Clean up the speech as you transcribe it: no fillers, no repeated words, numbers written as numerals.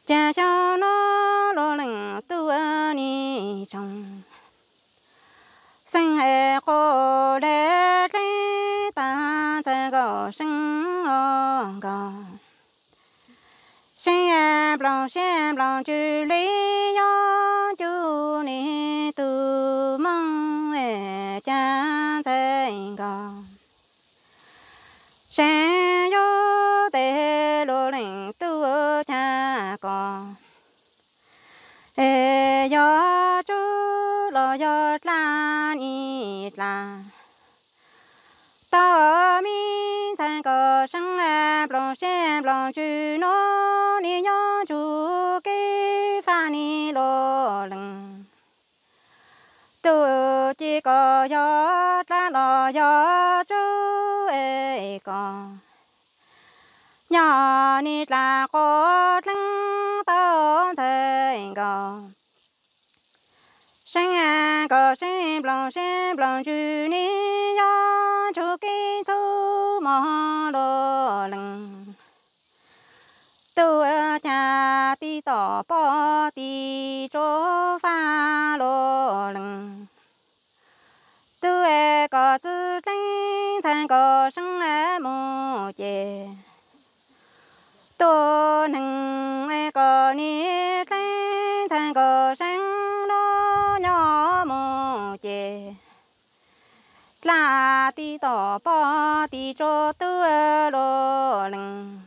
cha cho nó lo lắng tu ni trong sinh hệ cô đế đế ta sẽ có sinh có sinh xem lòng chữ lý do chú ni tu mong hệ cha sẽ có sẽ yo tê lô lĩnh tu cha có ê yo chú lo yo la ni la ta mi sang có sang xem lòng chữ nó ni yo chú cái pha ni lô lĩnh tu chỉ có yo la lo yo chú ê có nhỏ ni là có lăng tao thấy có sinh có xem lòng chữ ni yo chú cái thu mò lô lăng tu cha ti tỏ po ti cho pha lô lăng tu có chữ linh thành có sinh mồ chè tôi nâng có ni linh thành có sinh nó nhỏ mồ chè là ti tỏ po ti cho tu lô lăng